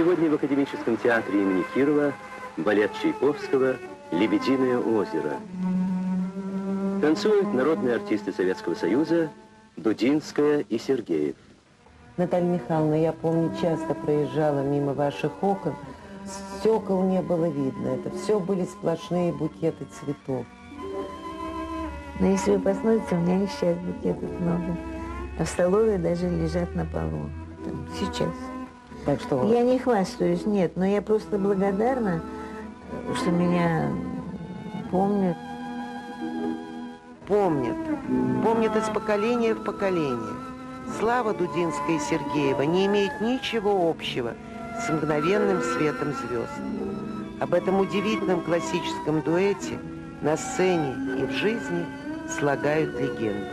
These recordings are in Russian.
Сегодня в Академическом театре имени Кирова балет Чайковского «Лебединое озеро». Танцуют народные артисты Советского Союза Дудинская и Сергеев. Наталья Михайловна, я помню, часто проезжала мимо ваших окон. Стекол не было видно. Это все были сплошные букеты цветов. Но если вы посмотрите, у меня и сейчас букетов много. А в столовой даже лежат на полу. Там, сейчас. Так что... Я не хвастаюсь, нет, но я просто благодарна, что меня помнят. Помнят. Помнят из поколения в поколение. Слава Дудинская и Сергеева не имеет ничего общего с мгновенным светом звезд. Об этом удивительном классическом дуэте на сцене и в жизни слагают легенды.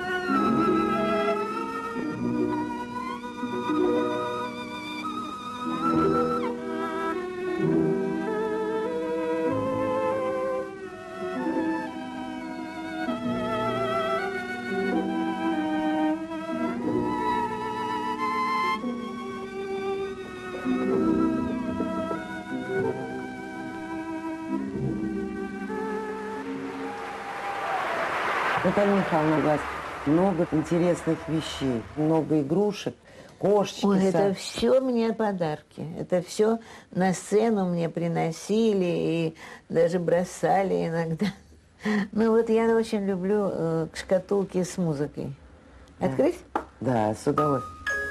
Наталья Михайловна, у вас много интересных вещей, много игрушек, кошечки. Ой, это все мне подарки. Это все на сцену мне приносили и даже бросали иногда. Ну вот я очень люблю шкатулки с музыкой. Открыть? Да, с удовольствием.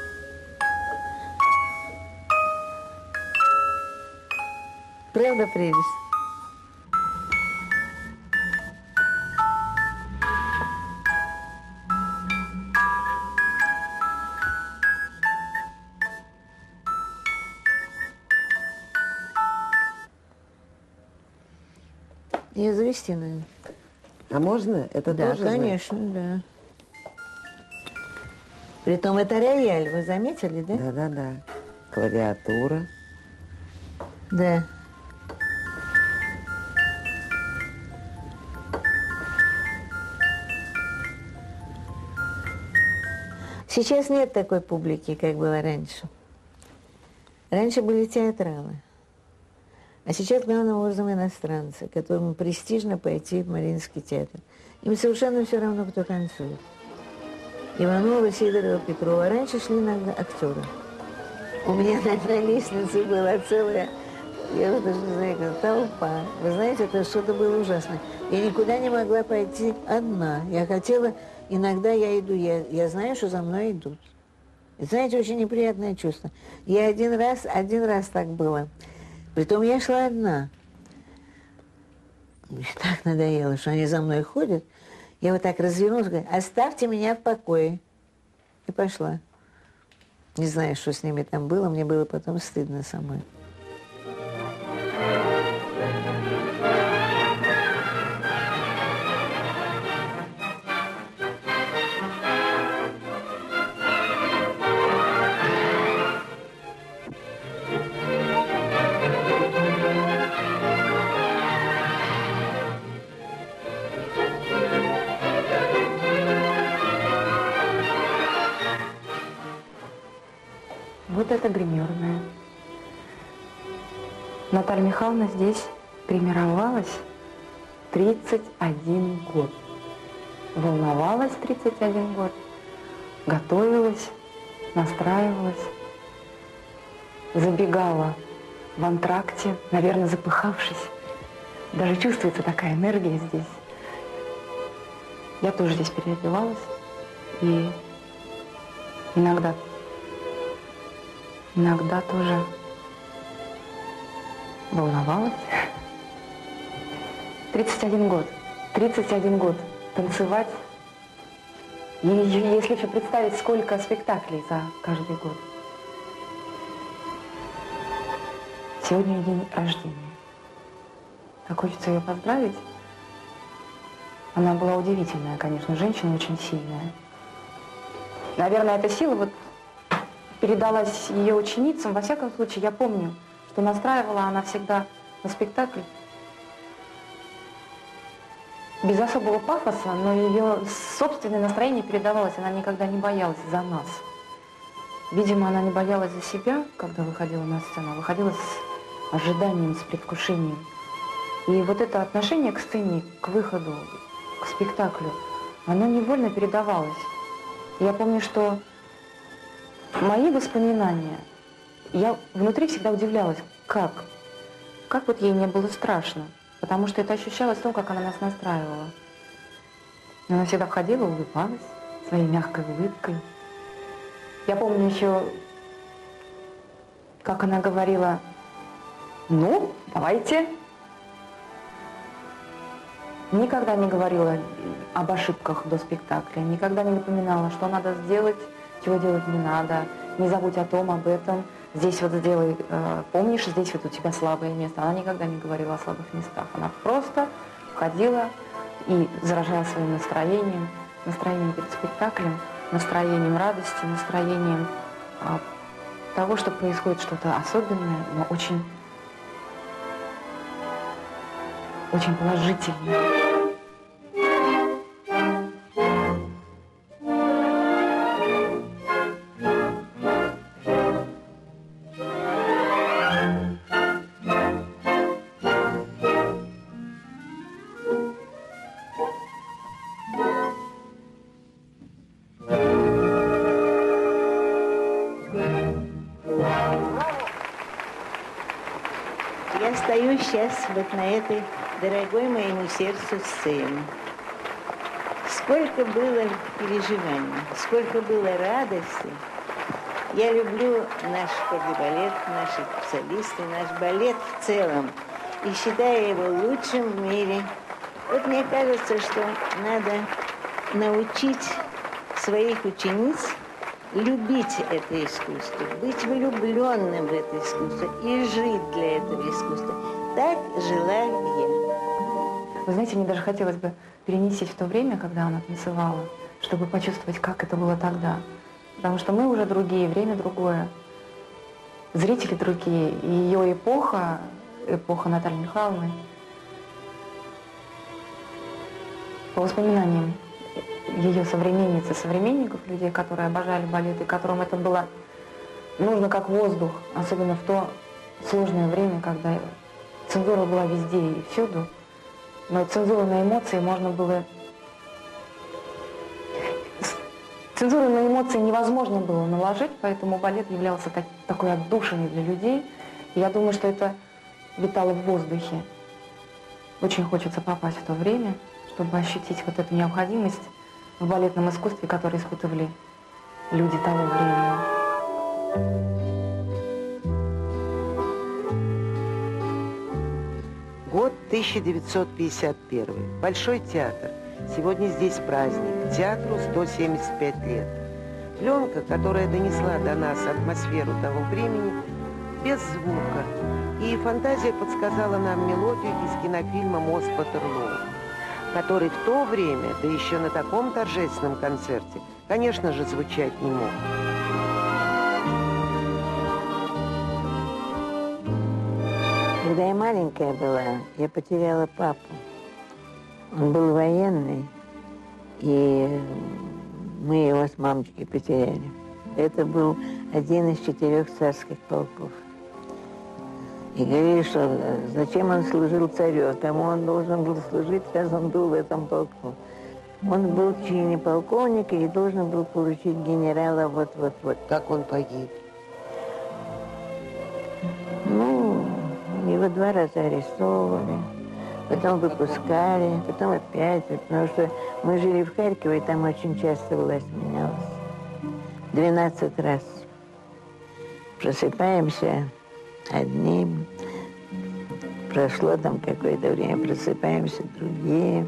Правда, прелесть? Ее завести надо. А можно? Это да, тоже? Конечно, да. Притом это рояль, вы заметили, да? Да. Клавиатура. Да. Сейчас нет такой публики, как было раньше. Раньше были театралы. А сейчас главным образом иностранцы, которым престижно пойти в Мариинский театр. Им совершенно все равно, кто танцует. Иванова, Сидорова, Петрова. Раньше шли иногда актеры. У меня на лестнице была целая, я даже не знаю, как толпа. Вы знаете, это что-то было ужасное. Я никуда не могла пойти одна. Я хотела, иногда я иду, я знаю, что за мной идут. И знаете, очень неприятное чувство. Я один раз так было. Притом я шла одна. Мне так надоело, что они за мной ходят. Я вот так развернулась, говорю, оставьте меня в покое. И пошла. Не знаю, что с ними там было, мне было потом стыдно самой. Вот это гримерная. Наталья Михайловна здесь гримировалась 31 год. Волновалась 31 год, готовилась, настраивалась, забегала в антракте, наверное, запыхавшись. Даже чувствуется такая энергия здесь. Я тоже здесь переодевалась и иногда тоже волновалась. 31 год. 31 год танцевать. И если еще представить, сколько спектаклей за каждый год. Сегодня день рождения. Так хочется ее поздравить. Она была удивительная, конечно, женщина очень сильная. Наверное, эта сила вот передалась ее ученицам. Во всяком случае, я помню, что настраивала она всегда на спектакль без особого пафоса, но ее собственное настроение передавалось. Она никогда не боялась за нас. Видимо, она не боялась за себя, когда выходила на сцену, а выходила с ожиданием, с предвкушением. И вот это отношение к сцене, к выходу, к спектаклю, оно невольно передавалось. Я помню, что мои воспоминания, я внутри всегда удивлялась, как вот ей не было страшно, потому что это ощущалось в том, как она нас настраивала. Она всегда входила, улыбалась своей мягкой улыбкой. Я помню еще, как она говорила: ну, давайте. Никогда не говорила об ошибках до спектакля, никогда не напоминала, что надо сделать, чего делать не надо, не забудь о том, об этом, здесь вот сделай, помнишь, здесь вот у тебя слабое место. Она никогда не говорила о слабых местах, она просто входила и заражала своим настроением, настроением перед спектаклем, настроением радости, настроением того, что происходит что-то особенное, но очень положительное. Я стою сейчас вот на этой дорогой моему сердцу сцене. Сколько было переживаний, сколько было радости. Я люблю наш кардебалет, наших солистов, наш балет в целом. И считаю его лучшим в мире. Вот мне кажется, что надо научить своих учениц любить это искусство, быть влюбленным в это искусство и жить для этого искусства. Так жила я. Вы знаете, мне даже хотелось бы перенестись в то время, когда она танцевала, чтобы почувствовать, как это было тогда. Потому что мы уже другие, время другое, зрители другие. И ее эпоха, эпоха Натальи Михайловны, по воспоминаниям ее современниц и современников, людей, которые обожали балет, и которым это было нужно как воздух, особенно в то сложное время, когда цензура была везде и всюду. Но цензуру на эмоции можно было... Цензуру на эмоции невозможно было наложить, поэтому балет являлся такой отдушиной для людей. И я думаю, что это витало в воздухе. Очень хочется попасть в то время, чтобы ощутить вот эту необходимость в балетном искусстве, которое испытывали люди того времени. Год 1951. Большой театр. Сегодня здесь праздник. Театру 175 лет. Пленка, которая донесла до нас атмосферу того времени, без звука. И фантазия подсказала нам мелодию из кинофильма «Мост Ватерлоо», который в то время, да еще на таком торжественном концерте, конечно же, звучать не мог. Когда я маленькая была, я потеряла папу. Он был военный, и мы его с мамочкой потеряли. Это был один из 4 царских полков. И говорили, что зачем он служил царю, кому он должен был служить, раз он был в этом полку. Он был в чине полковника и должен был получить генерала вот-вот-вот. Как он погиб? Ну, его 2 раза арестовывали, потом выпускали, потом опять, потому что мы жили в Харькове, и там очень часто власть менялась. 12 раз. Просыпаемся одним, прошло там какое-то время, просыпаемся другие.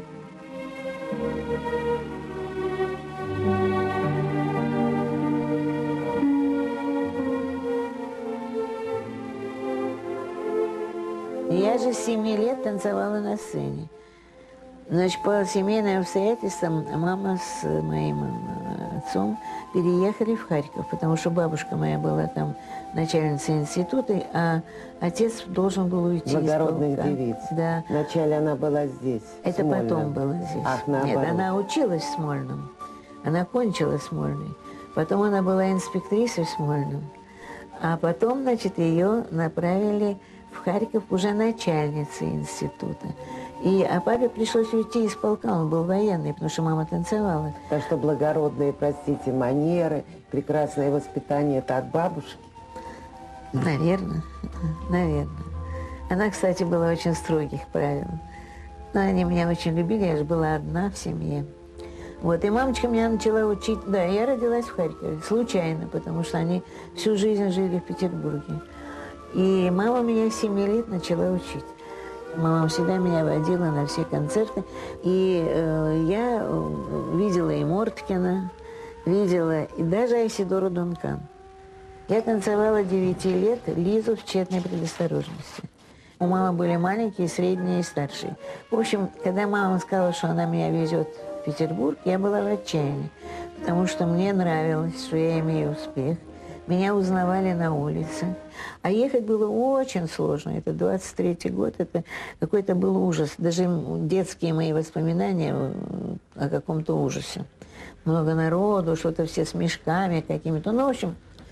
Я же с 7 лет танцевала на сцене. Значит, по семейным обстоятельствам мама с моим отцом переехали в Харьков, потому что бабушка моя была там начальницей института, а отец должен был уйти Благородных из полка. девиц. Да. Вначале она была здесь, Это в потом Смольном. было здесь. Ах, Нет, наоборот. она училась в Смольном. Она кончила Смольный. Потом она была инспектрисой в Смольном. А потом, значит, ее направили в Харьков уже начальницей института. А папе пришлось уйти из полка, он был военный, потому что мама танцевала. Так что благородные, простите, манеры, прекрасное воспитание – это от бабушки? Наверное, наверное. Она, кстати, была очень строгих правил. Но они меня очень любили, я же была одна в семье. Вот, и мамочка меня начала учить. Да, я родилась в Харькове, случайно, потому что они всю жизнь жили в Петербурге. И мама меня с 7 лет начала учить. Мама всегда меня водила на все концерты. И я видела и Морткина, видела и даже Айсидору Дункан. Я танцевала 9 лет Лизу в «Тщетной предосторожности». У мамы были маленькие, средние и старшие. В общем, когда мама сказала, что она меня везет в Петербург, я была в отчаянии, потому что мне нравилось, что я имею успех. Меня узнавали на улице. А ехать было очень сложно. Это 23-й год, это какой-то был ужас. Даже детские мои воспоминания о каком-то ужасе. Много народу, что-то все с мешками какими-то. Ну, в общем,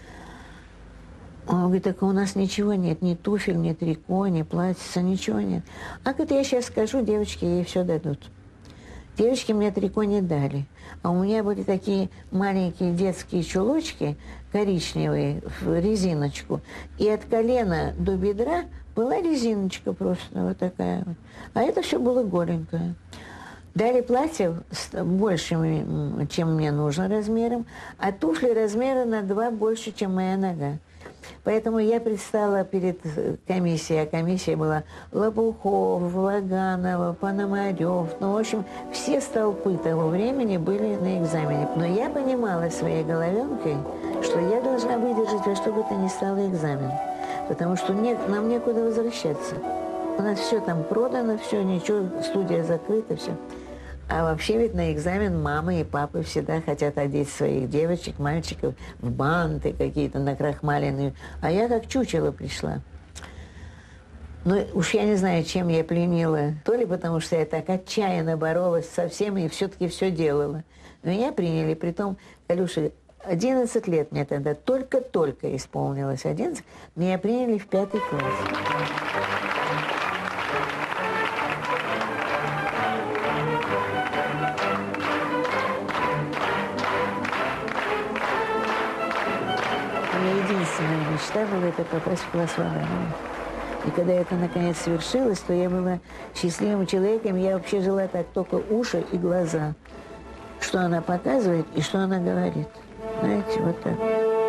он говорит, так у нас ничего нет, ни туфель, ни трико, ни платьица, ничего нет. А говорит, я сейчас скажу, девочки ей все дадут. Девочки мне трико не дали. А у меня были такие маленькие детские чулочки, коричневые, в резиночку. И от колена до бедра была резиночка просто вот такая вот. А это все было голенькое. Дали платье больше, чем мне нужно размером, а туфли размера на 2 больше, чем моя нога. Поэтому я предстала перед комиссией, а комиссия была Лопухов, Ваганова, Пономарев. Ну, в общем, все столпы того времени были на экзамене. Но я понимала своей головенкой, что я должна выдержать во что бы то ни стало экзамен. Потому что нам некуда возвращаться. У нас все там продано, все, ничего, студия закрыта, все. А вообще ведь на экзамен мамы и папы всегда хотят одеть своих девочек, мальчиков в банты какие-то накрахмаленные. А я как чучело пришла. Ну, уж я не знаю, чем я пленила. То ли потому, что я так отчаянно боролась со всеми и все-таки все делала. Меня приняли, притом, Калюша, 11 лет мне тогда, только-только исполнилось 11, меня приняли в 5 класс. Единственная мечта была это попасть в класс Ваганова. И когда это наконец свершилось, то я была счастливым человеком. Я вообще жила так, только уши и глаза. Что она показывает и что она говорит. Знаете, вот так.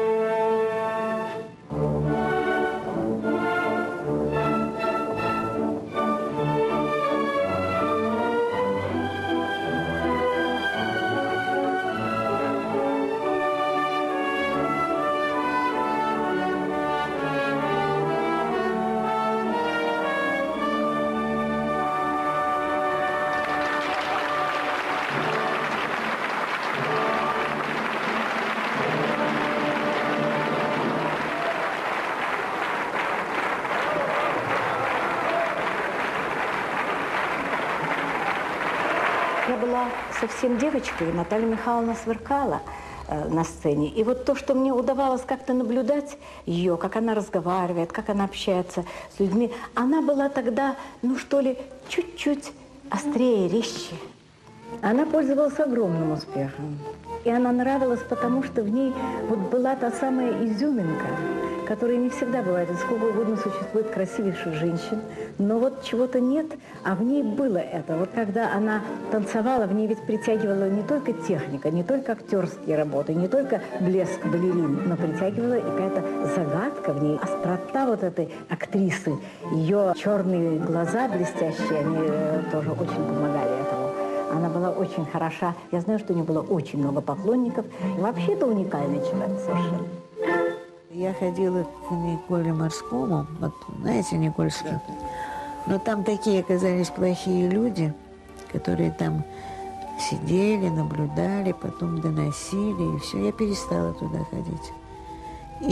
Я была совсем девочкой, Наталья Михайловна сверкала на сцене. И вот то, что мне удавалось как-то наблюдать ее, как она разговаривает, как она общается с людьми, она была тогда, ну что ли, чуть-чуть острее, резче. Она пользовалась огромным успехом. И она нравилась, потому что в ней вот была та самая изюминка, которая не всегда бывает. Сколько угодно существует красивейших женщин, но вот чего-то нет, а в ней было это. Вот когда она танцевала, в ней ведь притягивала не только техника, не только актерские работы, не только блеск балерин, но притягивала и какая-то загадка в ней, острота вот этой актрисы. Ее черные глаза блестящие, они тоже очень помогали этому. Она была очень хороша. Я знаю, что у нее было очень много поклонников. И вообще это уникальный человек совершенно. Я ходила к Николе Морскому, вот, знаете, Никольский? Да. Но там такие оказались плохие люди, которые там сидели, наблюдали, потом доносили, и все. Я перестала туда ходить. И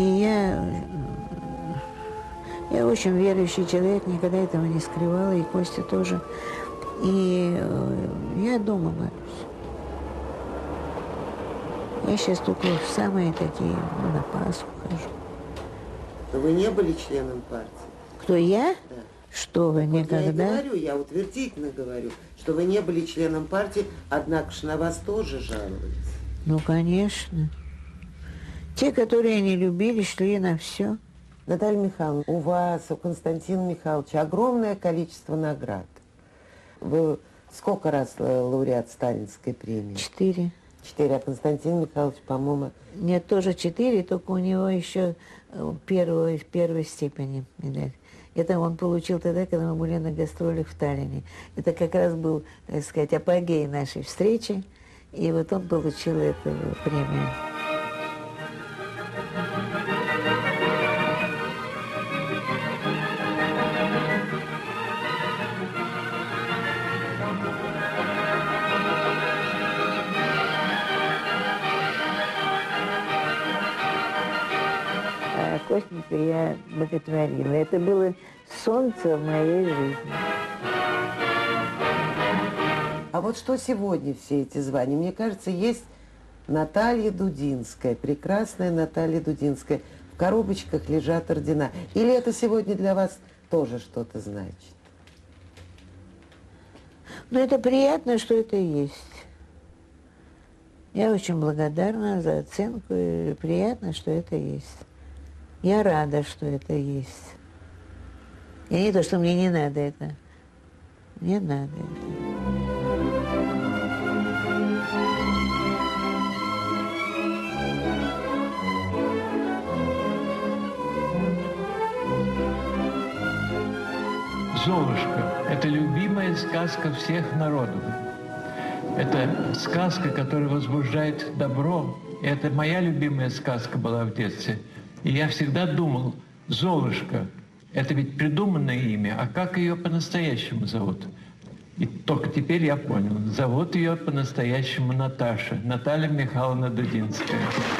я очень верующий человек, никогда этого не скрывала, и Костя тоже. И я дома молюсь. Я сейчас только в самые такие, ну, на Пасху хожу. Но вы не были членом партии? Кто я? Да. Что вы, Вот я и никогда? говорю, я утвердительно говорю, что вы не были членом партии, однако ж на вас тоже жаловались. Ну, конечно. Те, которые не любили, шли на все. Наталья Михайловна, у вас, у Константина Михайловича огромное количество наград. Вы сколько раз лауреат Сталинской премии? 4. 4, а Константин Михайлович, по-моему... Нет, тоже 4, только у него еще первой степени медаль. Это он получил тогда, когда мы были на гастролях в Таллине. Это как раз был, так сказать, апогей нашей встречи. И вот он получил эту премию. Костника я боготворила. Это было солнце в моей жизни. А вот что сегодня все эти звания? Мне кажется, есть Наталья Дудинская, прекрасная Наталья Дудинская. В коробочках лежат ордена. Или это сегодня для вас тоже что-то значит? Ну, это приятно, что это есть. Я очень благодарна за оценку, и приятно, что это есть. Я рада, что это есть. И не то, что мне не надо это. Мне надо это. «Золушка» – это любимая сказка всех народов. Это сказка, которая возбуждает добро. И это моя любимая сказка была в детстве. И я всегда думал, Золушка – это ведь придуманное имя, а как ее по-настоящему зовут? И только теперь я понял, зовут ее по-настоящему Наташа, Наталья Михайловна Дудинская.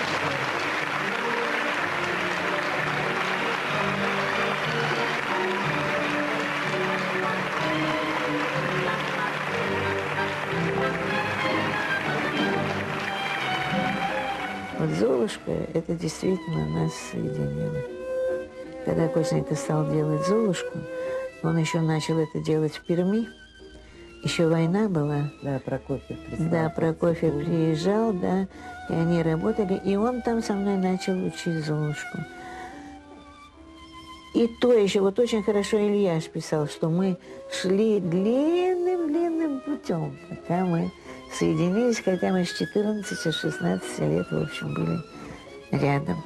Вот «Золушка» это действительно нас соединило. Когда Костенька стал делать «Золушку», он еще начал это делать в Перми. Еще война была. Да, Прокофьев прислал. Да, Прокофьев приезжал, да, и они работали. И он там со мной начал учить «Золушку». И то еще, вот очень хорошо Ильяш писал, что мы шли длинным-длинным путем, пока мы соединились, хотя мы с 14-16 лет, в общем, были рядом.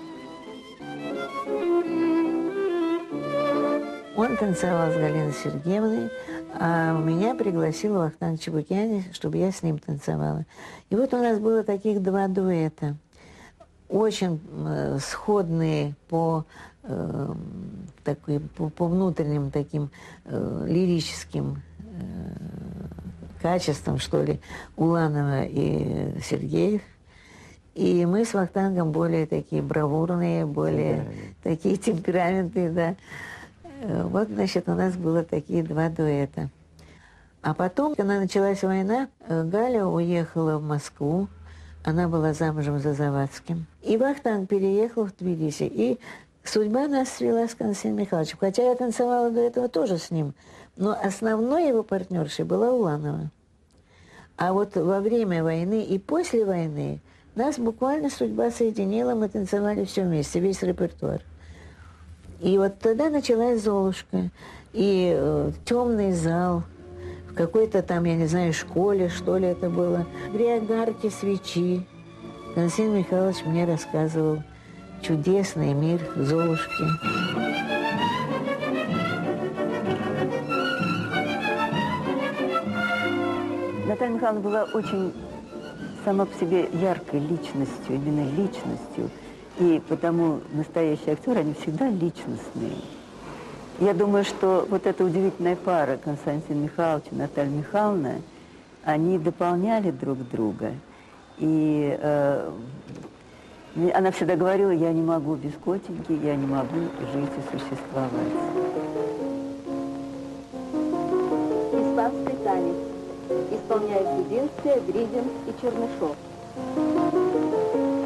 Он танцевал с Галиной Сергеевной, а меня пригласил Вахтанг Чебукяни, чтобы я с ним танцевала. И вот у нас было таких 2 дуэта, очень сходные по внутренним таким лирическим качествам, что ли, Уланова и Сергеев. И мы с Вахтангом более такие бравурные, более такие темпераментные, да. Вот, значит, у нас было такие 2 дуэта. А потом, когда началась война, Галя уехала в Москву. Она была замужем за Завадским. И Вахтанг переехал в Тбилиси. И судьба нас свела с Константином Михайловичем. Хотя я танцевала до этого тоже с ним. Но основной его партнершей была Уланова. А вот во время войны и после войны нас буквально судьба соединила. Мы танцевали все вместе, весь репертуар. И вот тогда началась «Золушка». И темный зал, в какой-то там, я не знаю, школе, что ли это было. При огарке свечи Константин Михайлович мне рассказывал чудесный мир Золушки. Наталья Михайловна была очень сама по себе яркой личностью, именно личностью. И потому настоящие актеры, они всегда личностные. Я думаю, что вот эта удивительная пара Константин Михайлович и Наталья Михайловна, они дополняли друг друга. И она всегда говорила, я не могу без Котеньки, я не могу жить и существовать. Испанский танец. Исполняют Дудинская, Гридин и Чернышов.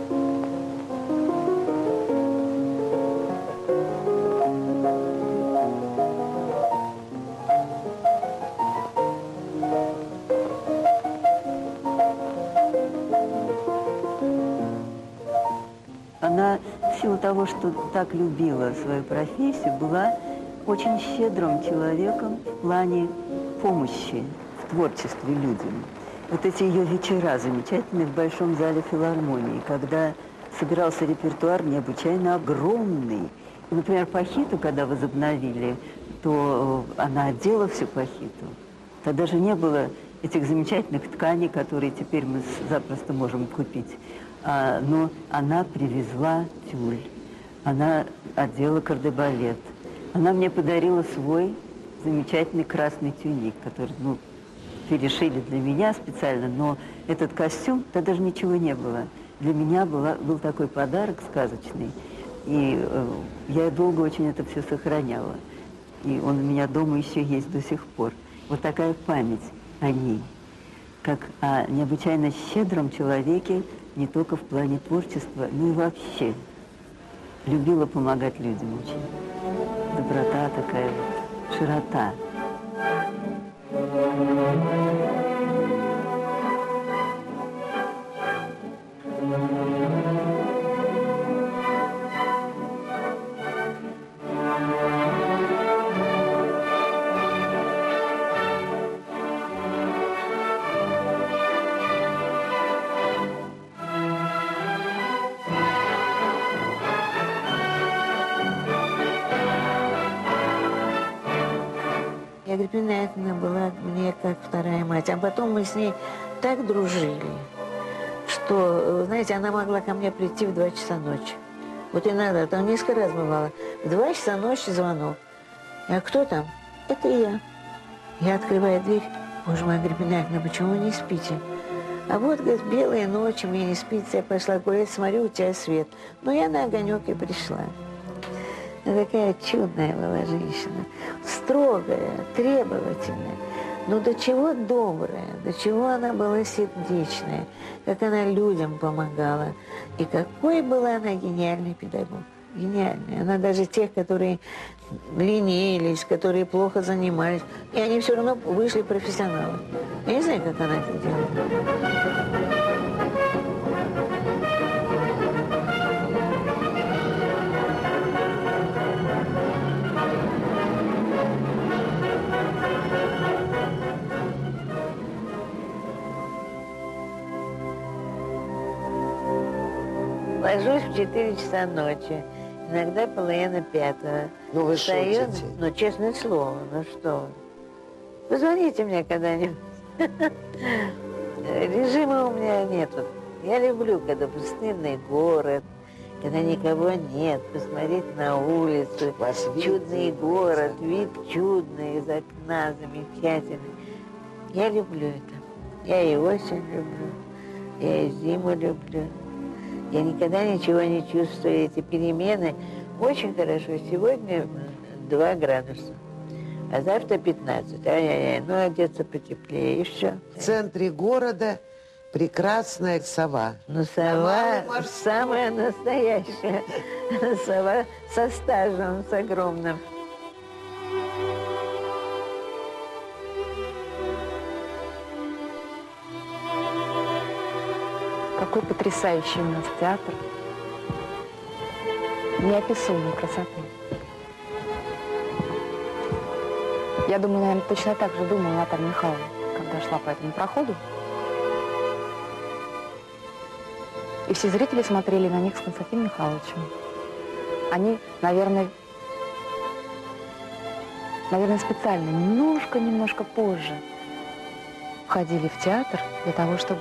того, что так любила свою профессию, была очень щедрым человеком в плане помощи в творчестве людям. Вот эти ее вечера замечательные в Большом зале филармонии, когда собирался репертуар необычайно огромный. И, например, Пахиту, когда возобновили, то она одела всю Пахиту. Тогда же не было этих замечательных тканей, которые теперь мы запросто можем купить. Но она привезла тюль, она одела кардебалет. Она мне подарила свой замечательный красный тюник, который, перешили для меня специально, но этот костюм, тогда даже ничего не было. Для меня был такой подарок сказочный, и я долго очень это все сохраняла. И он у меня дома еще есть до сих пор. Вот такая память о ней, как о необычайно щедром человеке, не только в плане творчества, но и вообще. Любила помогать людям очень. Доброта такая, широта. Агриппина Яковлевна была мне как вторая мать. А потом мы с ней так дружили, что, знаете, она могла ко мне прийти в 2 часа ночи. Вот иногда, там несколько раз бывало, в 2 часа ночи звонок. А кто там? Это я. Я открываю дверь. Боже мой, Агриппина Яковлевна, почему вы не спите? А вот, говорит, белые ночи, мне не спится. Я пошла гулять, смотрю, у тебя свет. Но я на огонек и пришла. Она такая чудная была женщина, строгая, требовательная, но до чего добрая, до чего она была сердечная, как она людям помогала. И какой была она гениальный педагог, гениальный. Она даже тех, которые ленились, которые плохо занимались, и они все равно вышли профессионалы. Я не знаю, как она это делала. Ложусь в 4 часа ночи, иногда половина 5. Ну вы Встаю, шутите. ну, честное слово, ну что вы. Позвоните мне когда-нибудь. Режима у меня нету. Я люблю, когда пустынный город, когда никого нет, посмотреть на улицу. Вас Чудный видно, город, вид чудный из окна, замечательный. Я люблю это. Я и осень люблю, я и зиму люблю. Я никогда ничего не чувствую. Эти перемены очень хорошо. Сегодня 2 градуса, а завтра 15. Ай-яй-яй, ну одеться потеплее, и все. В центре города прекрасная сова. Ну, сова самая настоящая. Сова со стажем, с огромным. Какой потрясающий у нас театр. Неописуемой красоты. Я думаю, наверное, точно так же думала Наталья Михайловна, когда шла по этому проходу. И все зрители смотрели на них с Константином Михайловичем. Они, наверное, специально немножко позже входили в театр для того, чтобы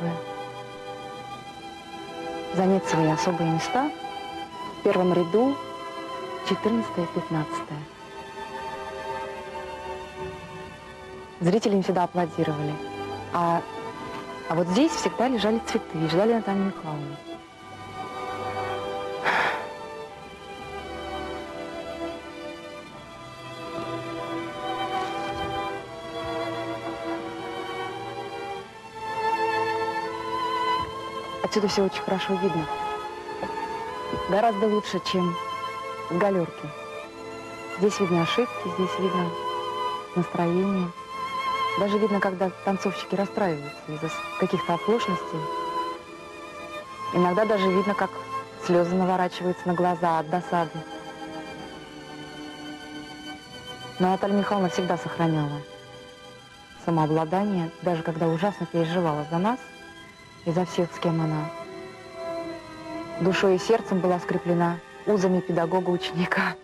занять свои особые места в первом ряду 14 и 15. Зрители им всегда аплодировали. А вот здесь всегда лежали цветы и ждали Наталью Михайловну. Отсюда все очень хорошо видно. Гораздо лучше, чем в галерке. Здесь видно ошибки, здесь видно настроение. Даже видно, когда танцовщики расстраиваются из-за каких-то оплошностей. Иногда даже видно, как Слезы наворачиваются на глаза от досады. Но Наталья Михайловна всегда сохраняла самообладание, даже когда ужасно переживала за нас и за всех, с кем она душой и сердцем была скреплена узами педагога-ученика.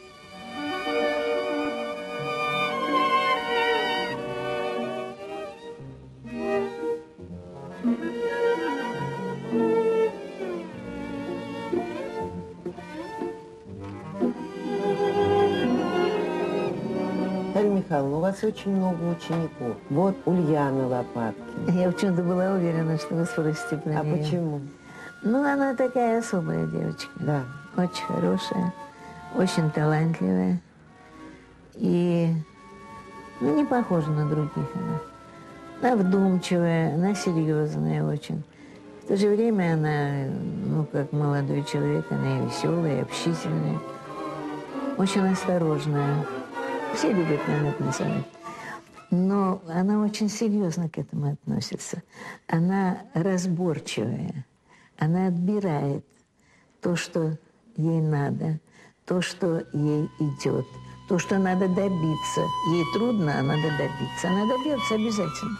Наталья Михайловна, у вас очень много учеников. Вот Ульяна Лопаткина. Я почему-то была уверена, что вы спросите про А нее. почему? Ну, она такая особая девочка. Да. Очень хорошая, очень талантливая. И не похожа на других она. Она вдумчивая, она серьезная очень. В то же время она, как молодой человек, она и веселая, и общительная. Очень осторожная. Все любят, наверное, танцевать. Но она очень серьезно к этому относится. Она разборчивая. Она отбирает то, что ей надо, то, что ей идет, то, что надо добиться. Ей трудно, а надо добиться. Она добьется обязательно.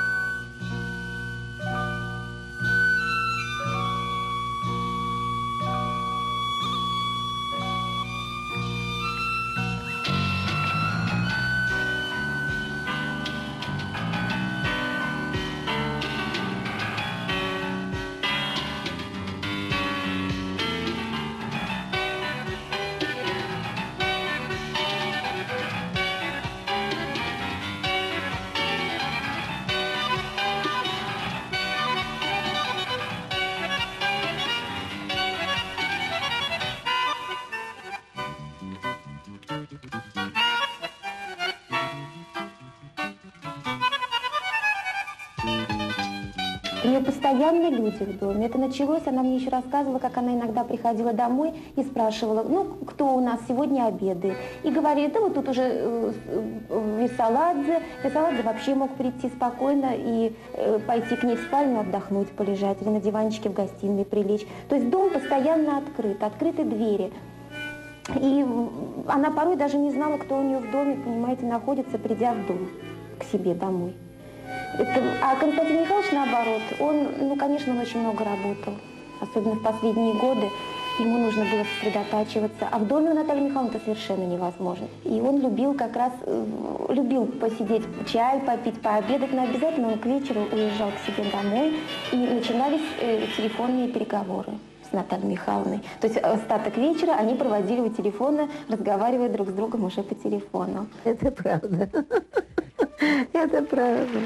У нее постоянно люди в доме. Это началось, она мне еще рассказывала, как она иногда приходила домой и спрашивала, кто у нас сегодня обедает. И говорили, да вот тут уже Версаладзе. Версаладзе вообще мог прийти спокойно и пойти к ней в спальню отдохнуть, полежать, или на диванчике в гостиной прилечь. То есть дом постоянно открыт, открыты двери. И она порой даже не знала, кто у нее в доме, понимаете, находится, придя в дом, к себе домой. А Константин Михайлович, наоборот, он, конечно, он очень много работал, особенно в последние годы. Ему нужно было сосредотачиваться. А в доме у Натальи Михайловны это совершенно невозможно. И он любил как раз, любил посидеть, чай попить, пообедать, но обязательно он к вечеру уезжал к себе домой, и начинались телефонные переговоры с Натальей Михайловной. То есть остаток вечера они проводили у телефона, разговаривая друг с другом уже по телефону. Это правда. Это правда.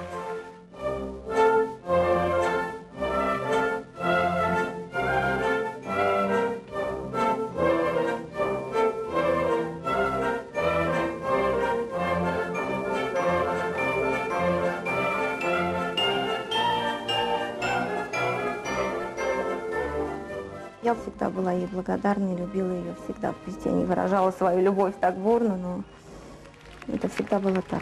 Я всегда была ей благодарна и любила ее всегда. Пусть я не выражала свою любовь так бурно, но это всегда было так.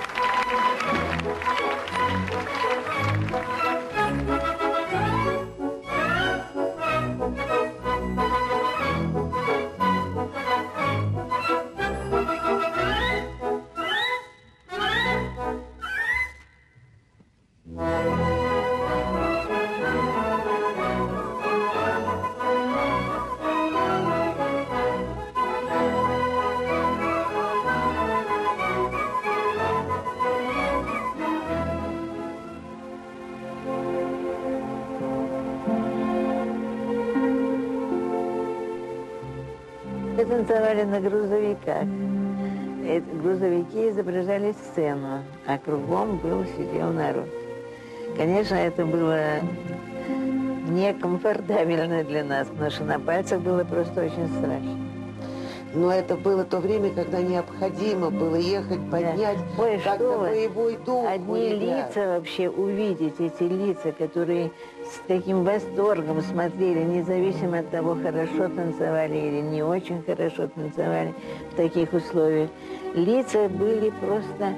Мы танцевали на грузовиках. Грузовики изображали сцену, а кругом сидел народ. Конечно, это было некомфортабельно для нас, потому что на пальцах было просто очень страшно. Но это было то время, когда необходимо было ехать, поднять, да. Ой, как-то боевой дух. Одни лица вообще, увидеть эти лица, которые с таким восторгом смотрели, независимо от того, хорошо танцевали или не очень хорошо танцевали в таких условиях. Лица были просто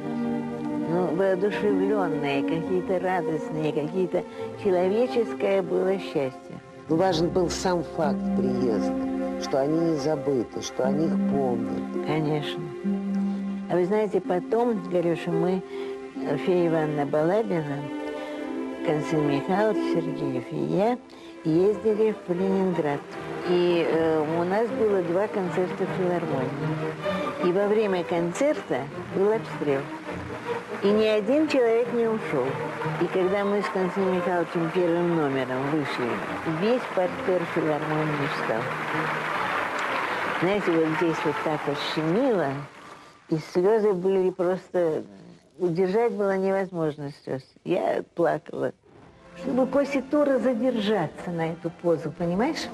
воодушевленные, какие-то радостные, какие-то человеческое было счастье. Но важен был сам факт приезда, что они не забыты, что они их помнят. Конечно. А вы знаете, потом, Горюша, мы, Фея Ивановна Балабина, Константин Михайлович, Сергеев и я ездили в Ленинград. И у нас было 2 концерта в филармонии. И во время концерта был обстрел. И ни один человек не ушел. И когда мы с Константином Михайловичем первым номером вышли, весь партер филармонии встал. Знаете, вот здесь вот так вот щемило, и слезы были просто... Удержать было невозможно слез. Я плакала. Чтобы после тура задержаться на эту позу, понимаешь?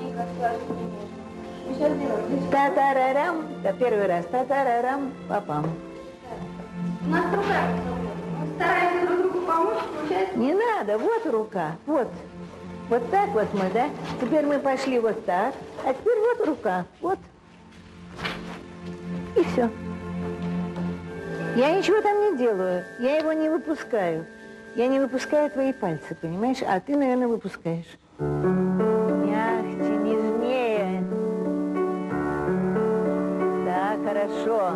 Та-та-ра-рам, да, первый раз, та-та-ра-рам, папам. У нас рука. Стараемся друг другу помочь, получается? Не надо, вот рука, вот. Вот так вот мы, да? Теперь мы пошли вот так, а теперь вот рука, вот. И все. Я ничего там не делаю, я его не выпускаю. Я не выпускаю твои пальцы, понимаешь? А ты, наверное, выпускаешь. Мягче, нежнее. Да, хорошо.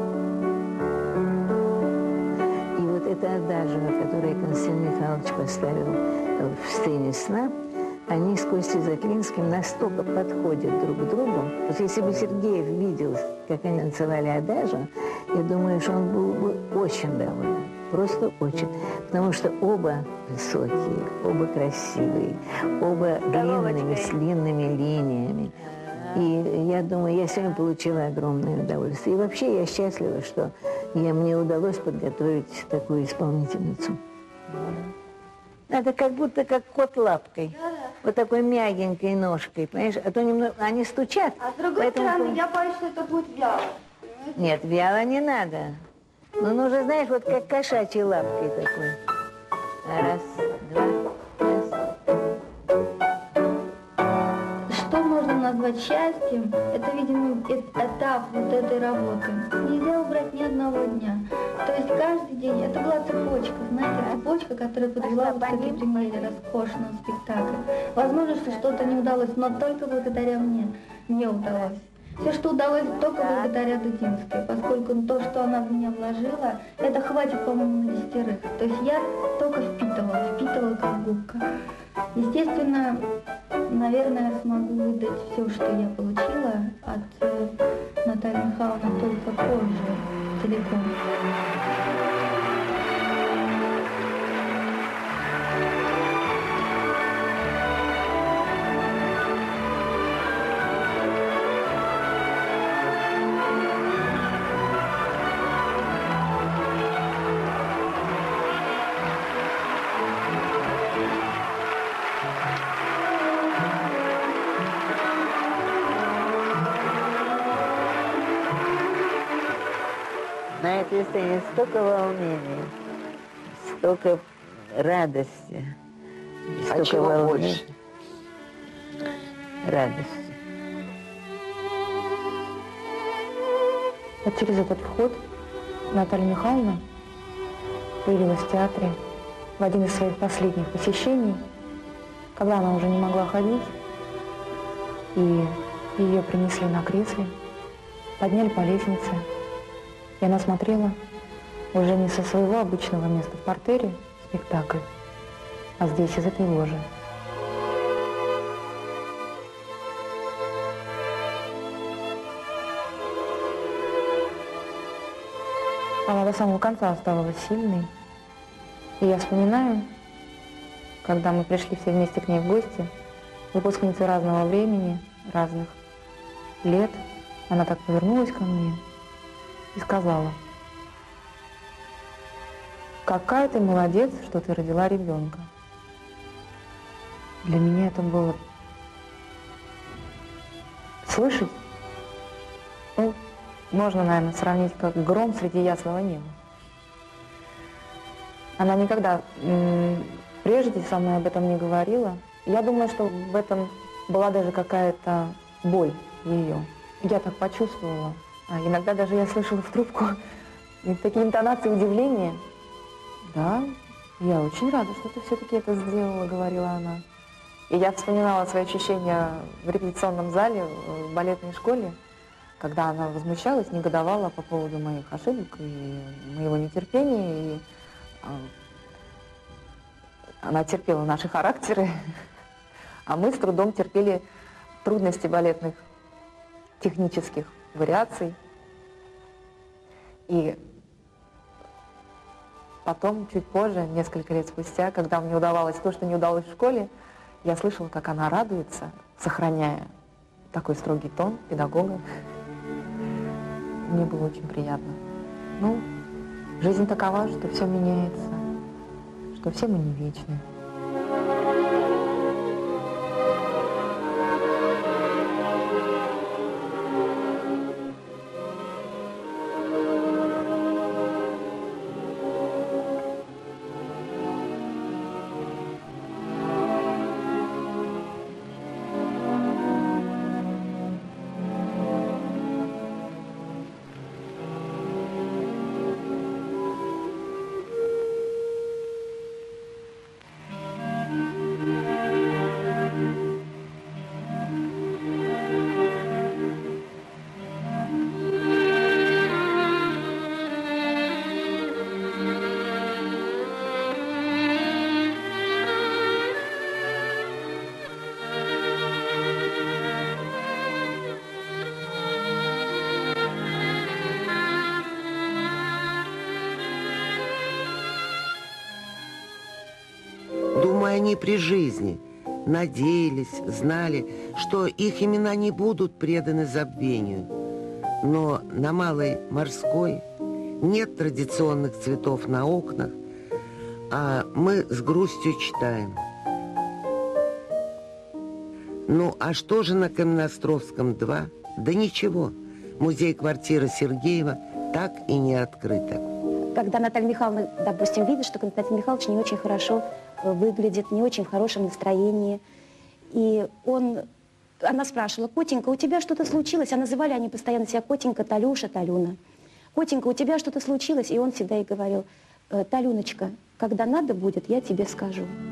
И вот это адажио, которое Константин Михайлович поставил в сцене сна, они с Костей Заклинским настолько подходят друг к другу. Вот если бы Сергеев видел, как они танцевали адажио, я думаю, что он был бы очень доволен. Просто очень. Потому что оба высокие, оба красивые, оба длинными, с длинными линиями. И я думаю, я сегодня получила огромное удовольствие. И вообще я счастлива, что мне удалось подготовить такую исполнительницу. Это как будто как кот лапкой. Вот такой мягенькой ножкой, понимаешь? А то немного... Они стучат. А с другой стороны, я боюсь, что это будет вяло. Нет, вяло не надо. Ну, нужно, знаешь, вот как кошачьей лапкой такой. Раз, два, раз. Что можно назвать счастьем, это, видимо, этап вот этой работы. Нельзя убрать ни одного дня. То есть каждый день, это была цепочка, знаете, цепочка, которая подвела вот к этой премьере роскошного спектакля. Возможно, что что-то не удалось, но только благодаря мне удалось. Все, что удалось, только благодаря Дудинской, поскольку то, что она в меня вложила, это хватит, по-моему, на 10. То есть я только впитывала как губка. Естественно, наверное, смогу выдать все, что я получила от Натальи Михайловны только позже, целиком. На этой сцене столько волнения, столько радости, столько чего волнения. больше? Радости. Вот через этот вход Наталья Михайловна появилась в театре в один из своих последних посещений, когда она уже не могла ходить, и ее принесли на кресле, подняли по лестнице, и она смотрела уже не со своего обычного места в партере спектакль, а здесь, из этой ложи. Она до самого конца оставалась сильной. И я вспоминаю, когда мы пришли все вместе к ней в гости, выпускницы разного времени, разных лет, она так повернулась ко мне и сказала: «Какая ты молодец, что ты родила ребенка». Для меня это было слышать, ну, можно, наверное, сравнить как гром среди ясного неба. Она никогда прежде со мной об этом не говорила. Я думаю, что в этом была даже какая-то боль ее. Я так почувствовала. А иногда даже я слышала в трубку такие интонации удивления. «Да, я очень рада, что ты все-таки это сделала», — говорила она. И я вспоминала свои ощущения в репетиционном зале, в балетной школе, когда она возмущалась, негодовала по поводу моих ошибок и моего нетерпения. И она терпела наши характеры, а мы с трудом терпели трудности балетных технических вариаций. И потом, чуть позже, несколько лет спустя, когда мне удавалось то, что не удалось в школе, я слышала, как она радуется, сохраняя такой строгий тон педагога. Мне было очень приятно. Ну, жизнь такова, что все меняется, что все мы не вечны. Думаю, они при жизни надеялись, знали, что их имена не будут преданы забвению. Но на Малой Морской нет традиционных цветов на окнах, а мы с грустью читаем. Ну, а что же на Каменноостровском 2? Да ничего, музей-квартира Сергеева так и не открыта. Когда Наталья Михайловна, допустим, видит, что Константин Михайлович не очень хорошо выглядит, не очень в хорошем настроении, и она спрашивала: «Котенька, у тебя что-то случилось?» А называли они постоянно себя Котенька, Талюша, Талюна. «Котенька, у тебя что-то случилось?» И он всегда ей говорил: «Талюночка, когда надо будет, я тебе скажу».